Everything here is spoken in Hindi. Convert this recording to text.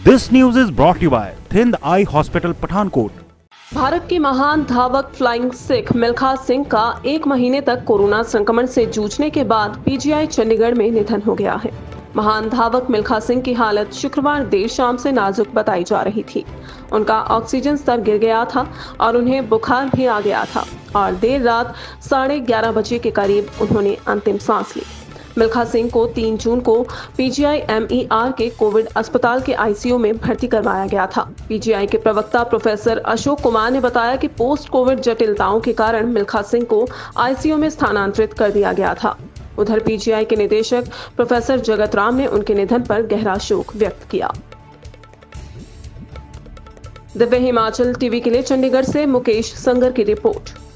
This news is brought you by Thind eye hospital Pathankot. Bharat के महान धावक फ्लाइंग सिख मिल्खा सिंह का 1 महीने तक कोरोना संक्रमण से जूझने के बाद पीजीआई चंडीगढ़ में निधन हो गया है। महान धावक मिल्खा सिंह की हालत शुक्रवार देर शाम से नाजुक बताई जा रही थी। उनका ऑक्सीजन स्तर गिर गया था और उन्हें बुखार भी आ गया था और देर रात 11:30 बजे के करीब उन्होंने अंतिम सांस ली। मिल्खा सिंह को 3 जून को पीजीआई MER के कोविड अस्पताल के ICU में भर्ती करवाया गया था। पीजीआई के प्रवक्ता प्रोफेसर अशोक कुमार ने बताया कि पोस्ट कोविड जटिलताओं के कारण मिल्खा सिंह को ICU में स्थानांतरित कर दिया गया था। उधर पीजीआई के निदेशक प्रोफेसर जगत राम ने उनके निधन पर गहरा शोक व्यक्त किया। दिव्य हिमाचल टीवी के लिए चंडीगढ़ से मुकेश संगर की रिपोर्ट।